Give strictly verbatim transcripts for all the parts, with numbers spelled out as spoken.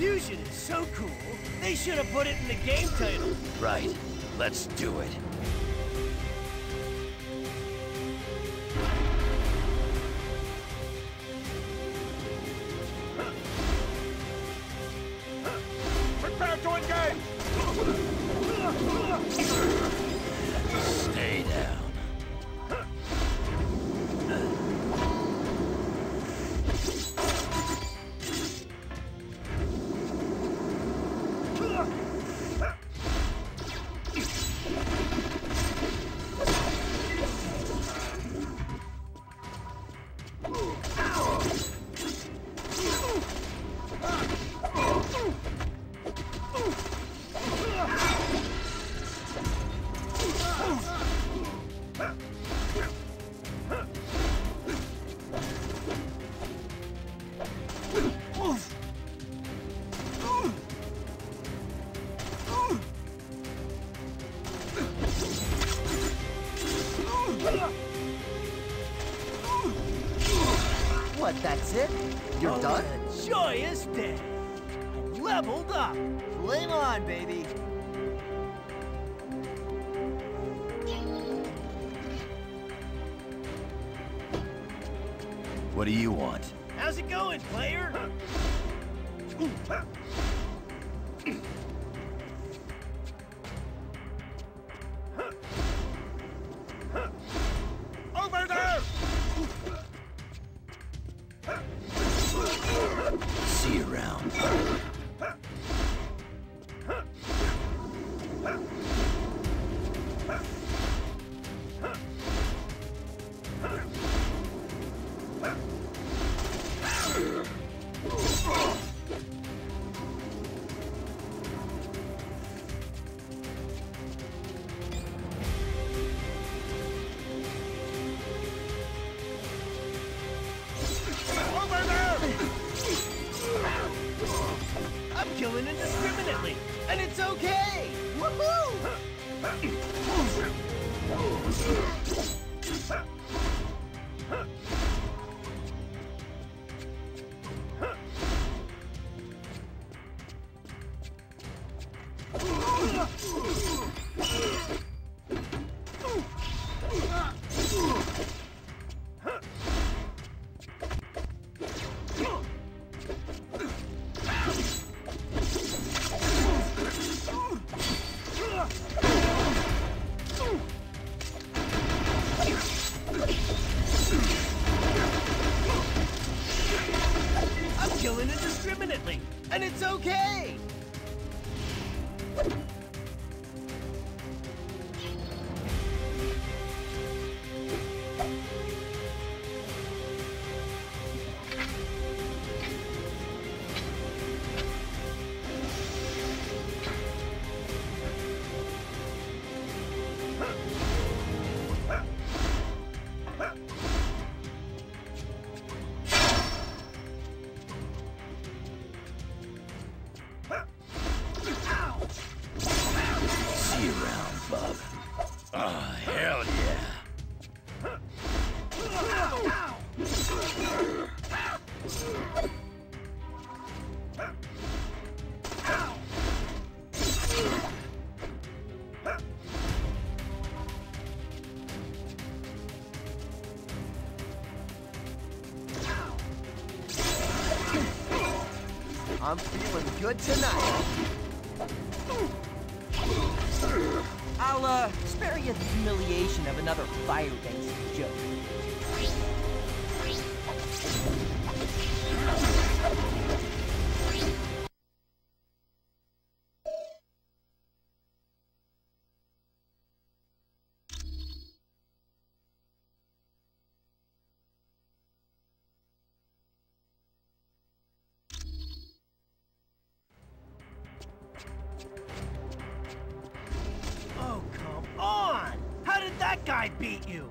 Fusion is so cool, they should have put it in the game title. Right. Let's do it. Prepare to engage! Stay down. What, that's it? You're Oh, done? a joyous day. Leveled up. Flame on, baby. What do you want? How's it going, player? Over there! See you around. Over there! I'm killing indiscriminately, and it's okay. Woohoo! I'm killing indiscriminately, and it's okay. See you around, bub. Oh, hell yeah. I'm feeling good tonight. I'll, uh, spare you the humiliation of another fire dancing joke. Oh, come on! How did that guy beat you?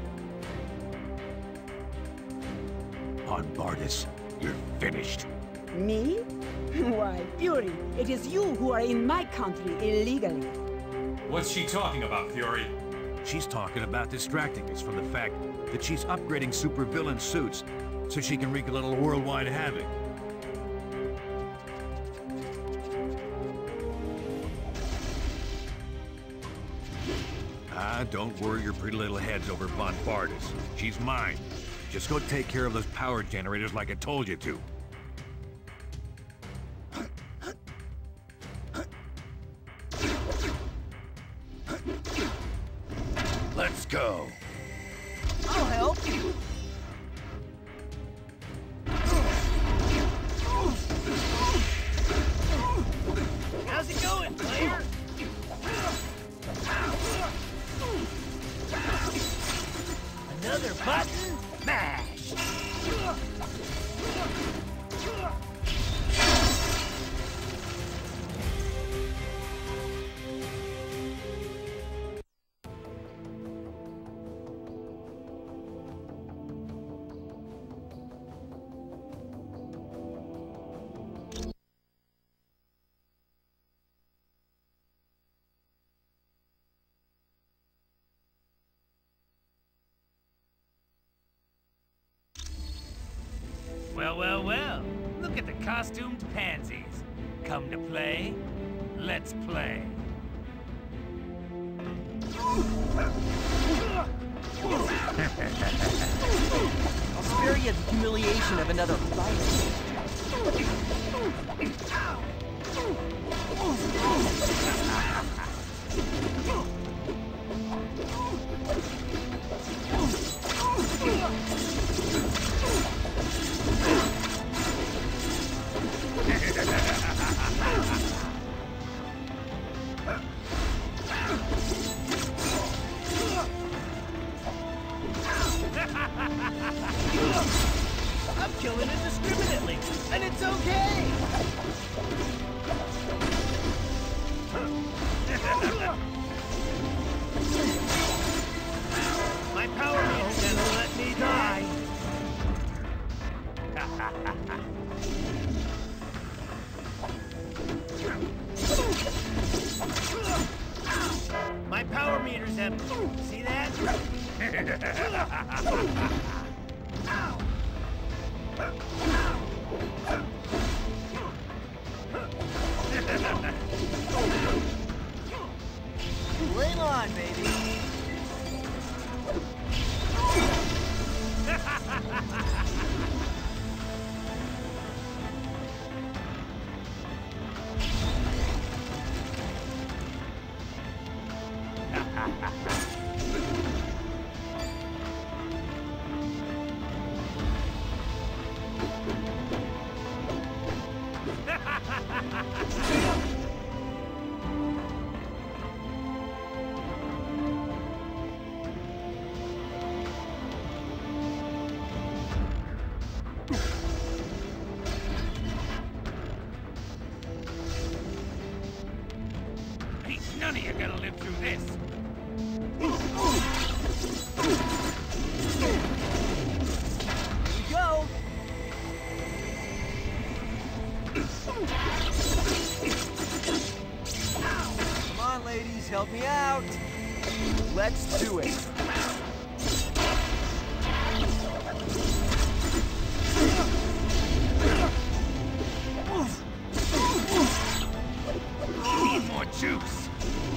On Bardis, you're finished. Me? Why, Fury, it is you who are in my country illegally. What's she talking about, Fury? She's talking about distracting us from the fact that she's upgrading supervillain suits so she can wreak a little worldwide havoc. Ah, don't worry your pretty little heads over Von Bardis. She's mine. Just go take care of those power generators like I told you to. Let's go. I'll help. How's it going, player? Another button? Mash! Well, well, well. Look at the costumed pansies. Come to play? Let's play. I'll spare you the humiliation of another fight. I'm killing indiscriminately, and it's okay! My power meter's gonna let me die! My power meter's empty. See that? Flame on, baby. Ain't none of you gonna live through this! Here we go. Come on, ladies, help me out. Let's do it. Need more juice!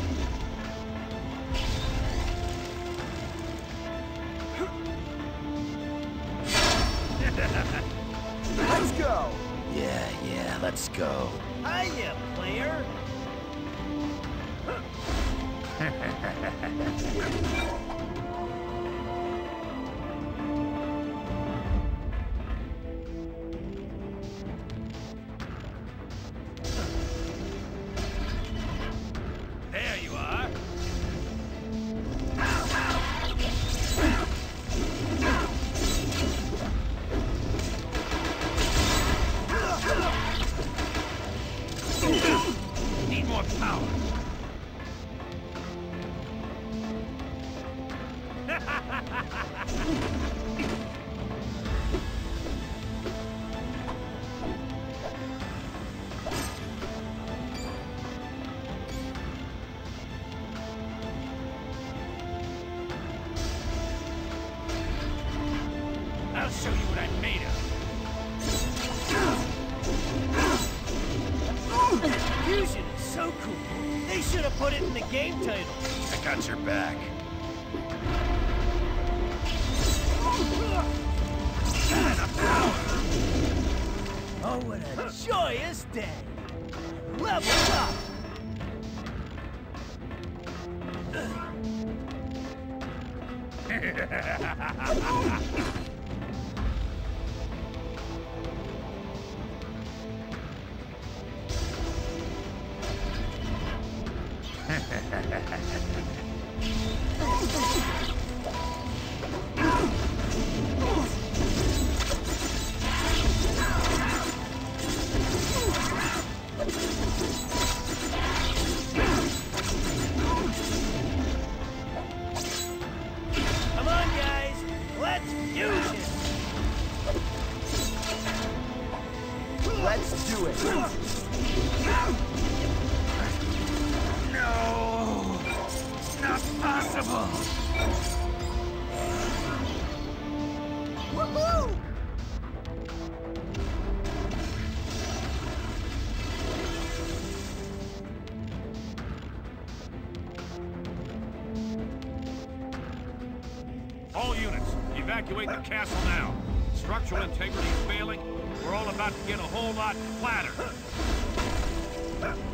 Let's go. Yeah, yeah, let's go. Hiya, player! There you are! Need more power! show you what I'm made of. Fusion is so cool. They should have put it in the game title. I got your back. Oh, what a joyous day. Level up. Come on, guys. Let's use it. Let's do it. No! Not possible! Woohoo! All units, evacuate the castle now. Structural integrity is failing. We're all about to get a whole lot flatter.